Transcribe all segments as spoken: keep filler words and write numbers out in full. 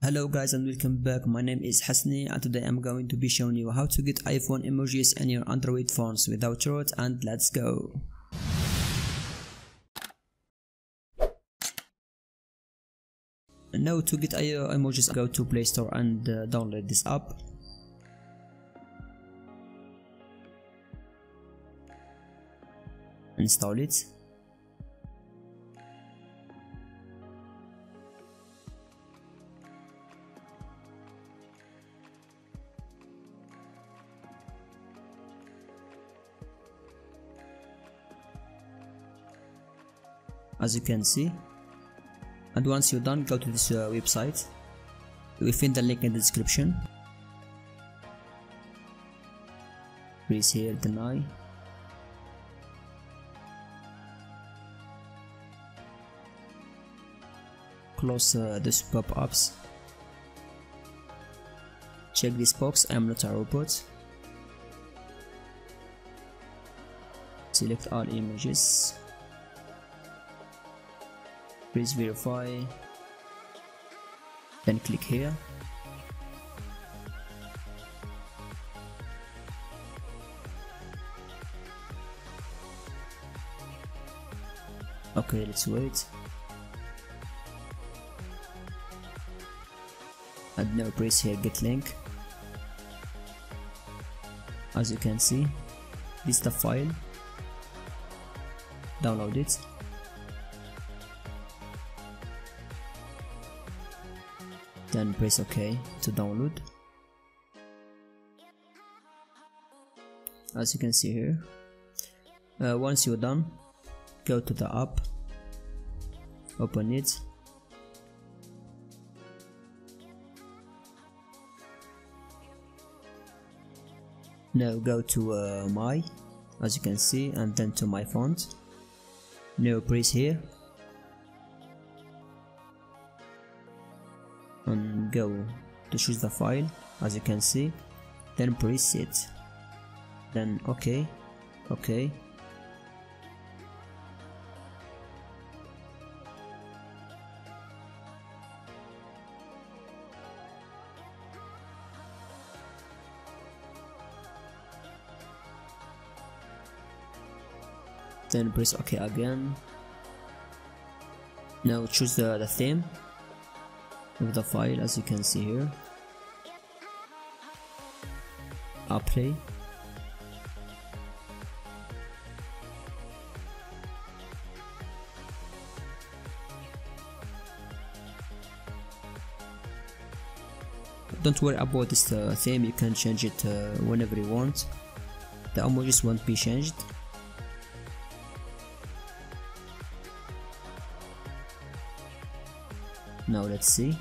Hello guys and welcome back. My name is Hasni and today I'm going to be showing you how to get iPhone emojis in your Android phones without root, and let's go. Now to get emojis, go to Play Store and uh, download this app. Install it. As you can see, and once you're done, go to this uh, website. You will find the link in the description. Press here, deny. Close uh, this pop-ups. Check this box, I am not a robot. Select all images. Press verify, then click here. Okay, let's wait. And now press here get link. As you can see, this is the file. Download it. Then press OK to download. As you can see here, uh, once you're done, go to the app, open it, now go to uh, my, as you can see, and then to my font. Now press here and go to choose the file, as you can see, then press it, then OK, OK. Then press OK again. Now choose the, the theme of the file, as you can see here. Apply. Don't worry about this uh, theme, you can change it uh, whenever you want. The emojis won't be changed. Now let's see.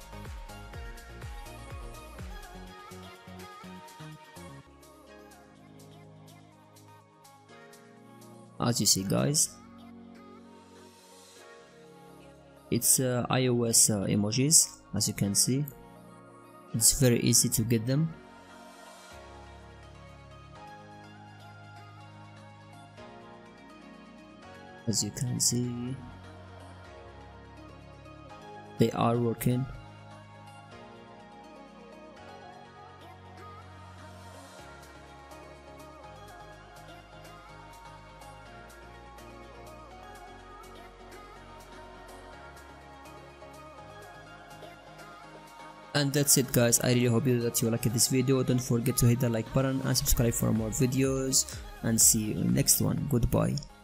As you see guys, it's uh, iOS uh, emojis. As you can see, it's very easy to get them. As you can see, they are working. And that's it guys, I really hope that you liked this video. Don't forget to hit the like button and subscribe for more videos, and see you in the next one. Goodbye.